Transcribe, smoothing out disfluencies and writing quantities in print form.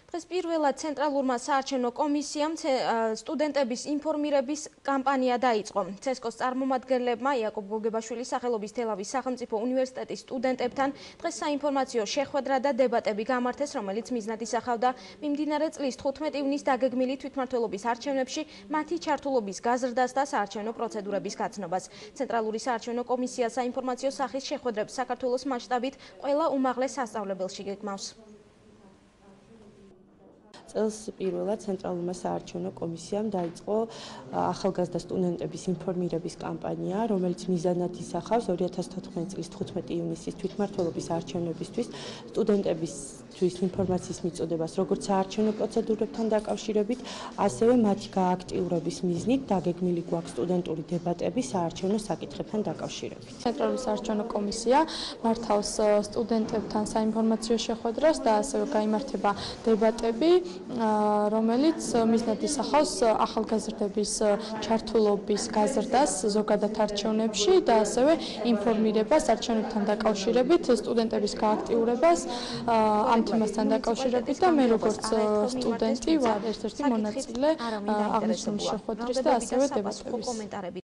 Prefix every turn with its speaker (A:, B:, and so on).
A: დღეს პირველად ცენტრალურმა საარჩევნო კომისიამ სტუდენტების ინფორმირების კამპანია დაიწყო. CESCO-ს წარმომადგენლებმა იაკობ გოგებაშვილის სახელობის თელავის სახელმწიფო უნივერსიტეტის სტუდენტებთან დღეს საინფორმაციო შეხვედრა და დებატები გამართეს, რომელიც მიზნად ისახავდა მიმდინარე წლის 15 ივნის დაგეგმილი თვითმმართველობის არჩევნებში მათი ჩართულობის გაზრდას და საარჩევნო პროცედურების გაცნობას. ცენტრალური საარჩევნო კომისია საინფორმაციო სახის შეხვედრებს საქართველოს მასშტაბით ყველა უმაღლეს სასწავლებელში გეგმავს.
B: წელს პირველად ცენტრალურმა საარჩევნო კომისიამ დაიწყო ახალგაზრდა სტუდენტების ინფორმირების კამპანია, რომელიც მიზანად ისახავს 2014 წლის 15 ივნისის თვითმმართველობის არჩევნებისთვის სტუდენტებისთვის ინფორმაციის მიწოდებას, როგორც საარჩევნო პროცედურებთან დაკავშირებით, ასევე მათი გააქტიურების მიზნით დაგეგმილი გვაქვს სტუდენტური დებატები საარჩევნო საკითხებთან დაკავშირებით.
C: ცენტრალური საარჩევნო კომისია მართავს სტუდენტებთან საინფორმაციო შეხვედრას და ასევე გაიმართება დებატები, რომელიც მიზნად ისახავს ახალგაზრდების ჩართულობის გაზრდას ზოგადად არჩევნებში და ასევე ინფორმირებას არჩევნებთან დაკავშირებით, სტუდენტების გააქტიურებას ამ თემასთან დაკავშირებით და მე როგორც სტუდენტი ვარ ერთ-ერთი მონაწილე აღნიშნული შეხვედრის და ასევე დებატების.